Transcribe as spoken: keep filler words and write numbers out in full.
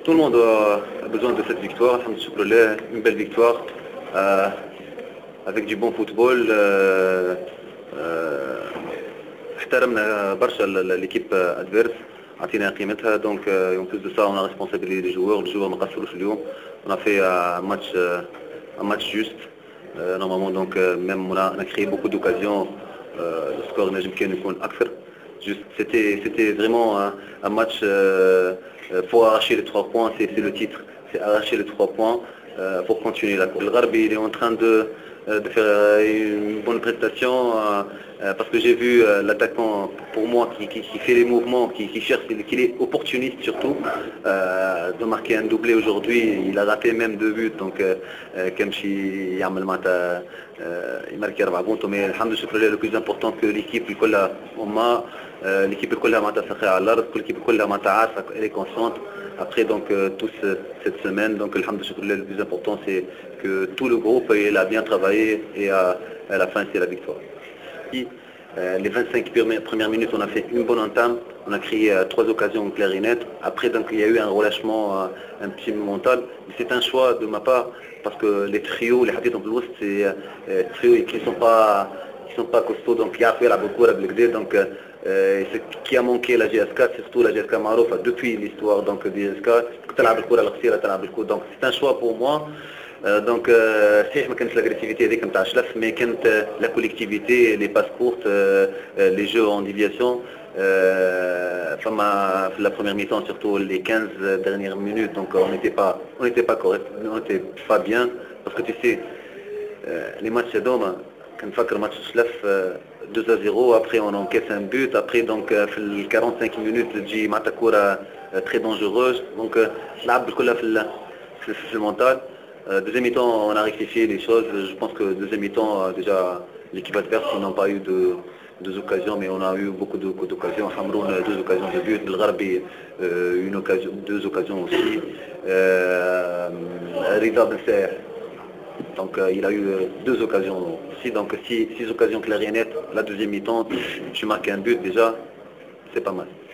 Tout le monde a besoin de cette victoire, une belle victoire, euh, avec du bon football. Euh, euh, احترمنا برشا l'équipe adverse, عطينا قيمتها. Donc en plus de ça, on a responsabilisé les joueurs. Les joueurs ما قصروش اليوم. On a fait un match, un match juste. Euh, normalement, donc même on a, on a créé beaucoup d'occasions. Euh, le score نجم كان يكون أكثر. Juste, c'était, c'était vraiment un, un match. Euh, faut arracher les trois points. C'est, c'est le titre. C'est arracher les trois points euh, pour continuer la course. Le Gharbi, il est en train de de faire une bonne prestation euh, parce que j'ai vu euh, l'attaquant pour moi qui, qui, qui fait les mouvements, qui, qui cherche, qui est opportuniste surtout, euh, de marquer un doublé aujourd'hui. Il a raté même deux buts, donc Kemchi يعمل معناتها يماركي أربعة بونت. mais الحمد لله le plus important que l'équipe كلها هما l'équipe كلها معناتها ساقية على الأرض. l'équipe كلها معناتها عارفة elle est consciente. Après donc euh, tous euh, cette semaine, donc alhamdoulilah, le plus important c'est que tout le groupe il a bien travaillé et à, à la fin c'est la victoire. Et, euh, les vingt-cinq premières minutes on a fait une bonne entame, on a créé euh, trois occasions claires et nettes. Après donc il y a eu un relâchement euh, un petit mental. C'est un choix de ma part parce que les trios, les hadiths en plus c'est euh, trios qui sont pas qui sont pas costauds, donc il y a fait la beaucoup avec donc euh, Euh, ce qui a manqué la G S K, surtout la G S K معروفة depuis l'histoire donc du G S K, تلعب الكرة القصيرة تلعب الكرة. donc c'est un choix pour moi. euh, donc صحيح ما كانتش l'agressivité هذيك نتاع شلف, mais كانت la collectivité, les passes courtes, euh, les jeux en déviation. فما في la première mi-temps surtout les quinze dernières minutes, donc on n'était pas on n'était pas correct, on n'était pas bien parce que tu sais euh, les matchs هذوما كنفكر ماتش شلف deux à zéro, après on encaisse un but, après donc في quarante-cinq minutes تجي معناتها كرة très dangereuse, donc تلعب كلها في في في المونتال. Deuxième mi-temps on a rectifié les choses. Je pense que deuxième mi-temps déjà l'équipe adverse n'ont pas eu de deux occasions, mais on a eu beaucoup de, d'occasions. Hamroun deux occasions de but, le Gharbi une occasion, deux occasions aussi. Euh, Rida Besser, donc euh, il a eu euh, deux occasions aussi, donc six, six occasions claires et nettes. La deuxième mi-temps, tu marques un but déjà, c'est pas mal.